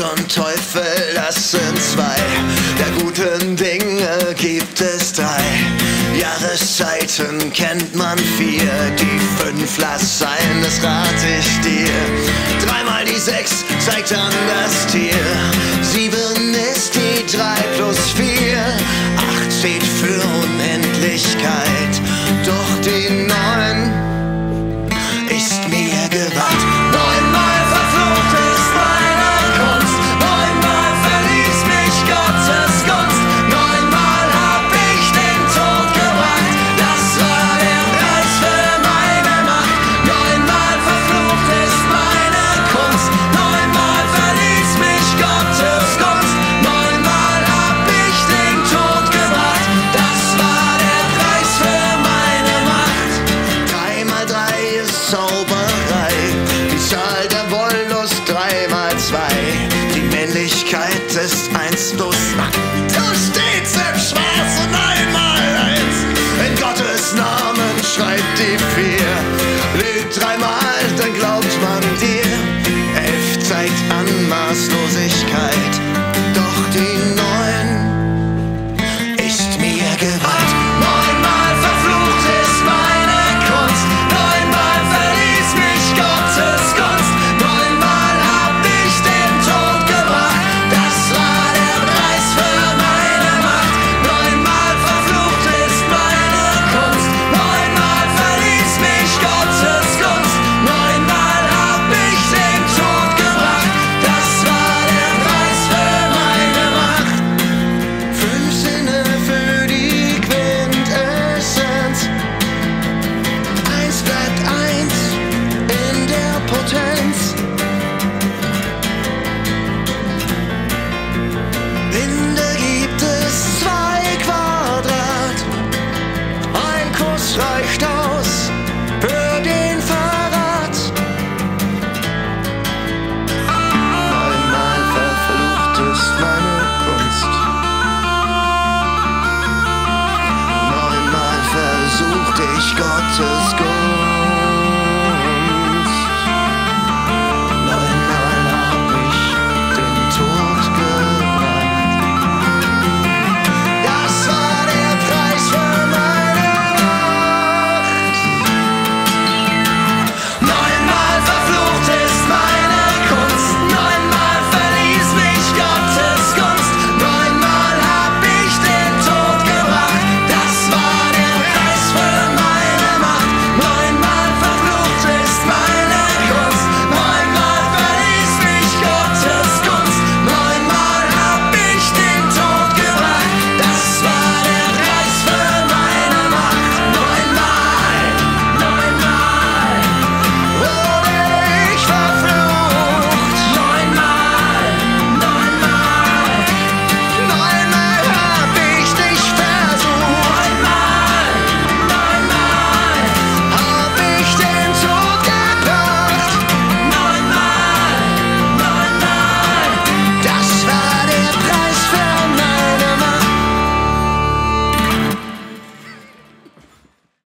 und Teufel, das sind zwei. Der guten Dinge gibt es drei. Jahreszeiten kennt man vier. Die 5 lass sein, das rat ich dir. 3 mal die 6 zeigt an das Tier. 7 ist die 3 plus 4. 8 steht für Unendlichkeit. Doch die 9 ist mir geweiht. 9-mal verflucht ist meine Kunst. 9-mal verließ mich Gottes Gunst. 9-mal hab ich den Tod gebracht. Das war der Preis für meine Macht. 9-mal verflucht ist meine Kunst. 9-mal verließ mich Gottes Gunst. 9-mal hab ich den Tod gebracht. Das war der Preis für meine Macht. 3 mal 3 ist Zauberei. Die Zahl der Wollust 3 mal 2. Die Männlichkeit ist 1 plus 8. Du stehst im Schwarzen 1 mal 1. In Gottes Namen schreibt die 4. Lügt 3 mal, dann glaubt man dir. 11 zeigt an Maßlosigkeit. Doch die